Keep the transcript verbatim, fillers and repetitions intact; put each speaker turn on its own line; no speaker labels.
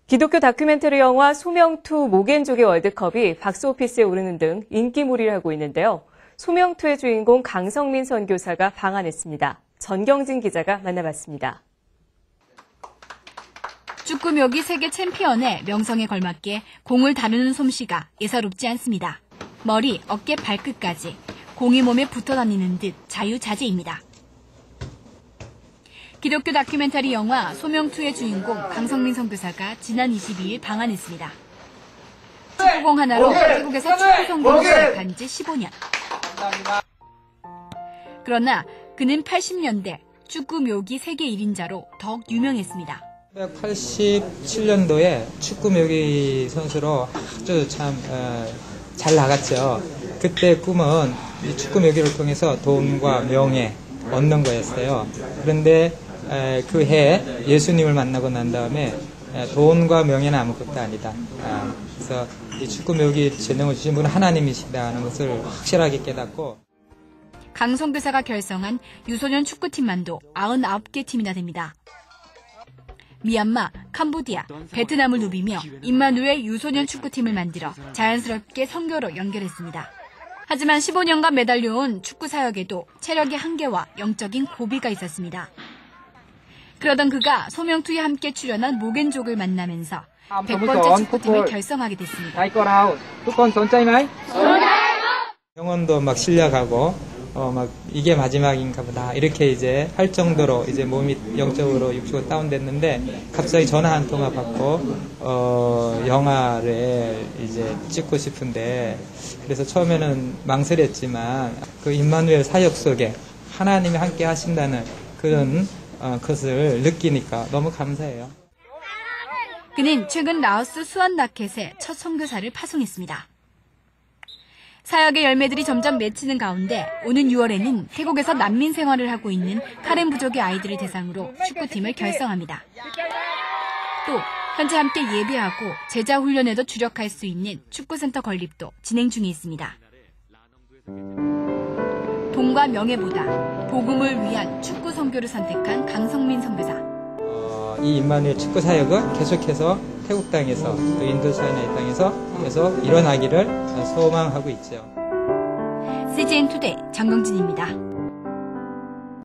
기독교 다큐멘터리 영화 소명투 목앤족의 월드컵이 박스오피스에 오르는 등 인기몰이를 하고 있는데요. 소명투의 주인공 강성민 선교사가 방한했습니다. 전경진 기자가 만나봤습니다.
축구 묘기 세계 챔피언의 명성에 걸맞게 공을 다루는 솜씨가 예사롭지 않습니다. 머리, 어깨, 발끝까지 공이 몸에 붙어 다니는 듯 자유자재입니다. 기독교 다큐멘터리 영화 소명투의 주인공 강성민 선교사가 지난 이십이일 방한했습니다. 축구공 하나로 태국에서 축구 선교를 시작한 지 십오 년. 그러나 그는 팔십 년대 축구 묘기 세계 일 인자로 더욱 유명했습니다.
천구백팔십칠 년도에 축구 묘기 선수로 아주 참 잘 나갔죠. 그때 꿈은 이 축구 묘기를 통해서 돈과 명예 얻는 거였어요. 그런데 그 해 예수님을 만나고 난 다음에 돈과 명예는 아무것도 아니다. 그래서 이 축구 묘기 재능을 주신 분은 하나님이시다는 것을 확실하게 깨닫고,
강 선교사가 결성한 유소년 축구팀만도 구십구 개 팀이나 됩니다. 미얀마, 캄보디아, 베트남을 누비며 임마누엘 유소년 축구팀을 만들어 자연스럽게 선교로 연결했습니다. 하지만 십오 년간 매달려온 축구 사역에도 체력의 한계와 영적인 고비가 있었습니다. 그러던 그가 소명투에 함께 출연한 목앤족을 만나면서 백 번째 축구팀을 결성하게 됐습니다.
영혼도 막 실려가고 어 막 이게 마지막인가 보다 이렇게 이제 할 정도로 이제 몸이 영적으로 육적으로 다운됐는데, 갑자기 전화 한 통화 받고 어 영화를 이제 찍고 싶은데, 그래서 처음에는 망설였지만 그 임마누엘 사역 속에 하나님이 함께 하신다는 그런 어, 것을 느끼니까 너무 감사해요.
그는 최근 라오스 수완라켓에 첫 선교사를 파송했습니다. 사역의 열매들이 점점 맺히는 가운데 오는 유월에는 태국에서 난민 생활을 하고 있는 카렌 부족의 아이들을 대상으로 축구팀을 결성합니다. 또 현재 함께 예배하고 제자 훈련에도 주력할 수 있는 축구센터 건립도 진행 중에 있습니다. 돈과 명예보다 복음을 위한 축구 선교를 선택한 강성민 선교사.
어, 이 임마누엘 축구 사역은 계속해서 태국 땅에서 또 인도차이나 땅에서 계속 일어나기를 소망하고 있죠.
씨지엔 투데이 정경진입니다.